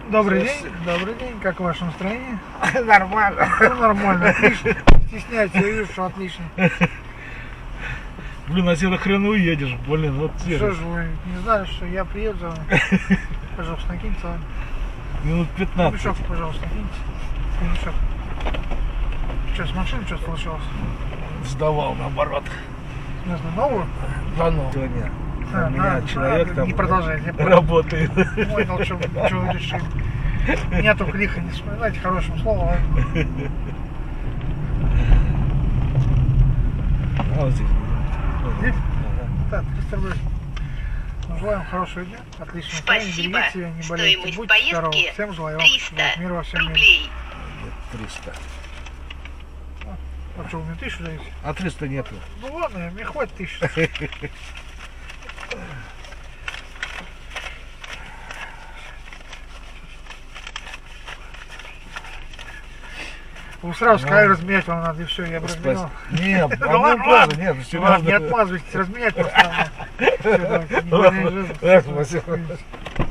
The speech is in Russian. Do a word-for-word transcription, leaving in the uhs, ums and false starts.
Добрый день, добрый день, как ваше настроение? Нормально. Ну, нормально, отлично. Стесняйтесь, я вижу, что отлично. Блин, а тебе хрен уедешь, блин, вот Что тебе. же вы не знали, что я приеду за вами? Пожалуйста, накиньте вами. Минут пятнадцать. Мешок, пожалуйста, накиньте. Мешок. Что, с машиной что случилось? Сдавал наоборот. Смысле, новую? Да ну. Сегодня А, у меня да, человек да, там не продолжайте, я понял. работает. Понял, что, что вы решили. Меня только лихо не вспоминайте хорошим словом. А вот здесь. Здесь? Ага. Так, триста рублей. Ну, желаем хорошего дня, отличного настроения, Спасибо. берегите себя, не болейте, Стоимость будьте здоровы. поездки Всем желаю вам триста мира во всем мире. рублей. Нет, триста. А что, вы мне тысячу даете? А триста нету. Ну ладно, мне хватит тысячи. Вы сразу сказали, разменять вам надо, и все, я бы разменял. Нет, Ну одну ладно, правду, ладно. нет, Ладно, серьезно. не отмазывайтесь, разменять просто надо. Всё, давайте, не более жизни. Спасибо.